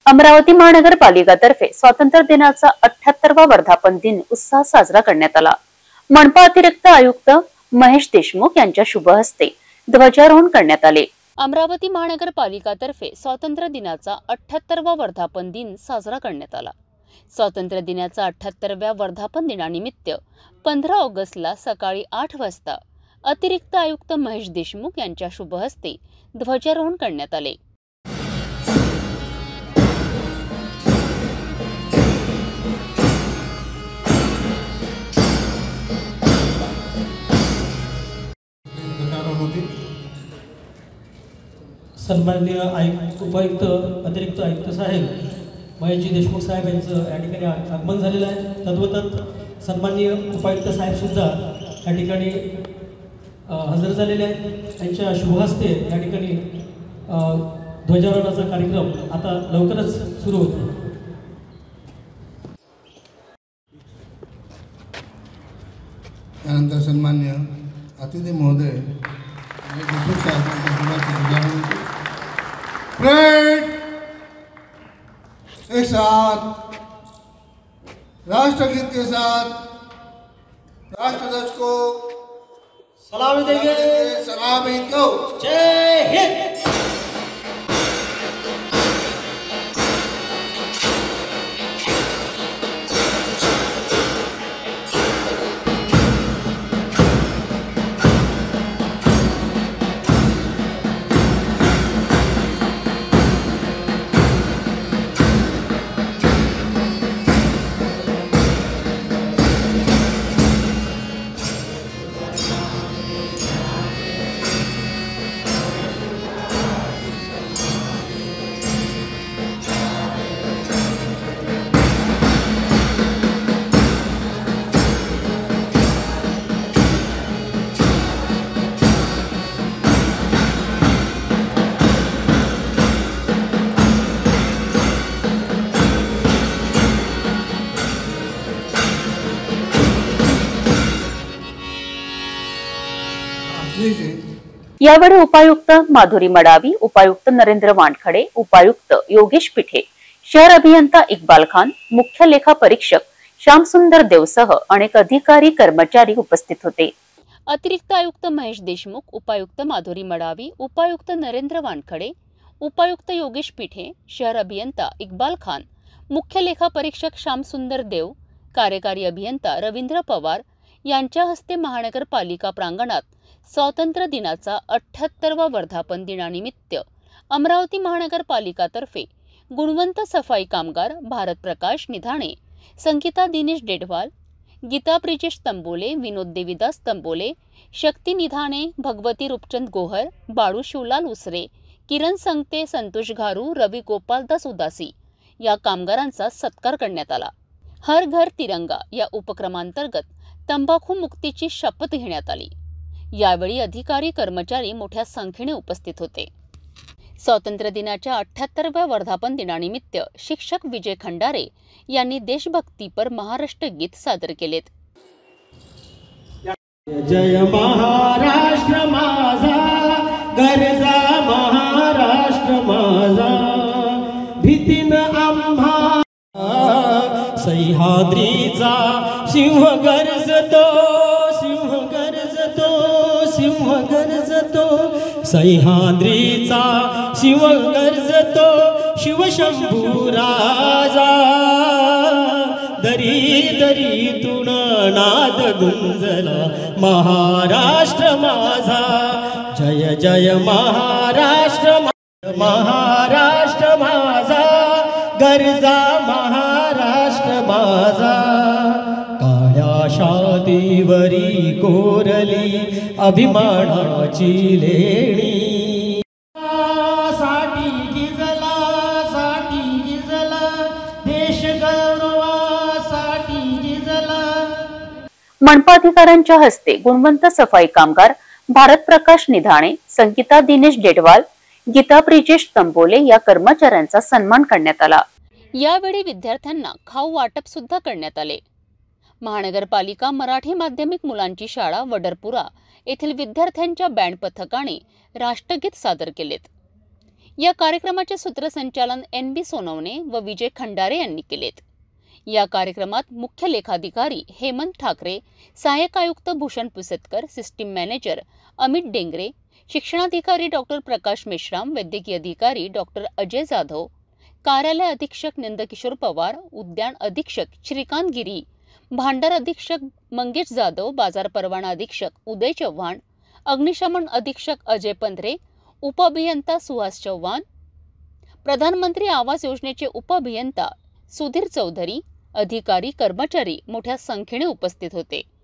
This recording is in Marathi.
अमरावती महानगरपालिकातर्फे स्वातंत्र्य दिनाचा 78वा वर्धापन दिन उत्साहात साजरा करण्यात आला। मनपा अतिरिक्त आयुक्त महेश देशमुख यांच्या शुभ हस्ते ध्वजारोहण करण्यात आले। अमरावती महानगरपालिकातर्फे स्वातंत्र्य दिनाचा 78वा वर्धापन दिन साजरा करण्यात आला। स्वातंत्र्य दिनाचा 78व्या वर्धापन दिनानिमित्त 15 ऑगस्टला सकाळी 8 वाजता अतिरिक्त आयुक्त महेश देशमुख यांच्या शुभ हस्ते ध्वजारोहण करण्यात आले। सन्माननीय उपायुक्त अतिरिक्त आयुक्त साहेब महेशजी देशमुख साहेब यांचं या ठिकाणी आगमन झालेलं आहे। तद्वतच सन्माननीय उपायुक्त साहेब सुद्धा या ठिकाणी हजर झालेले आहेत। त्यांच्या शुभ हस्ते या ठिकाणी ध्वजारोहणाचा कार्यक्रम आता लवकरच सुरू होतो। त्यानंतर सन्माननीय अतिथी महोदय देशमुख साहेब एक साथ राष्ट्रगीत के साथ राष्ट्रध्वज को सलामी देंगे। सलामी दो। जय हिंद। यावेळी उपायुक्त माधुरी मडावी, उपायुक्त नरेंद्र वानखडे, उपायुक्त योगेश पिठे, शहर अभियंता इक्बाल खान, मुख्य लेखा परीक्षक श्यामसुंदर देवसह अनेक अधिकारी कर्मचारी उपस्थित होते। अतिरिक्त आयुक्त महेश देशमुख, उपायुक्त माधुरी मडावी, उपायुक्त नरेंद्र वानखडे, उपायुक्त योगेश पिठे, शहर अभियंता इक्बाल खान, मुख्य लेखा परीक्षक श्यामसुंदर देव, कार्यकारी अभियंता रवींद्र पवार यांच्या हस्ते महानगरपालिका प्रांगणात स्वातंत्र्य दिनाचा 78वा वर्धापन दिनानिमित्त अमरावती महानगरपालिकातर्फे गुणवंत सफाई कामगार भारत प्रकाश निधाणे, संगीता दिनेश डेढवाल, गीता ब्रिजेश तंबोले, विनोद देवीदास तंबोले, शक्ती निधाणे, भगवती रूपचंद गोहर, बाळू शिवलाल उसरे, किरण संगते, संतोष घारू, रवी गोपालदास उदासी या कामगारांचा सत्कार करण्यात आला। हर घर तिरंगा या उपक्रमांतर्गत तंबाखू मुक्तीची शपथ घेण्यात आली। यावेळी अधिकारी कर्मचारी मोठ्या संख्येने उपस्थित होते। स्वातंत्र्य दिनाच्या 78व्या वर्धापन दिनानिमित्त शिक्षक विजय खंडारे यांनी देशभक्तीपर महाराष्ट्र गीत सादर केलेत। जय महाराष्ट्र माझा, गरजा महाराष्ट्र माझा, भीतीन आम्हा सह्याद्रीचा सिंह गरजतो, सिंह गरजतो, सिंह गरजतो, सह्याद्रीचा सिंह गरजतो, शिवशंभू राजा, दरी दरीतून नाद गुंजला महाराष्ट्र माझा। जय जय महाराष्ट्र, महाराष्ट्र माझा, गरजा महाराष्ट्र माझा, काळ्या शादीवरी कोरली अभिमानाची लेणी, साठी गिजला, साठी गिजला, देश गौरवासाठी गिजला। मनपा अधिकाऱ्यांच्या हस्ते गुणवंत सफाई कामगार भारत प्रकाश निधाणे, संगीता दिनेश डेढवाल, गीता ब्रिजेश तंबोले या कर्मचाऱ्यांचा सन्मान करण्यात आला। यावेळी विद्यार्थ्यांना खाऊ वाटप सुद्धा करण्यात आले। महानगरपालिका मराठी माध्यमिक मुलांची शाळा वडरपुरा येथील विद्यार्थ्यांच्या बँड पथकाने राष्ट्रगीत सादर केलेत। या कार्यक्रमाचे सूत्रसंचालन NB सोनवणे व विजय खंडारे यांनी केलेत। या कार्यक्रमात मुख्य लेखाधिकारी हेमंत ठाकरे, सहाय्यक आयुक्त भूषण पुसतकर, सिस्टीम मॅनेजर अमित डेंगरे, शिक्षणाधिकारी डॉक्टर प्रकाश मेश्राम, वैद्यकीय अधिकारी डॉक्टर अजय जाधव, कार्यालय अधीक्षक नंदकिशोर पवार, उद्यान अधीक्षक श्रीकांत गिरी, भांडार अधीक्षक मंगेश जाधव, बाजार परवाना अधीक्षक उदय चव्हाण, अग्निशमन अधीक्षक अजय पंधरे, उपअभियंता सुहास चव्हाण, प्रधानमंत्री आवास योजनेचे उपअभियंता सुधीर चौधरी, अधिकारी कर्मचारी मोठ्या संख्येने उपस्थित होते।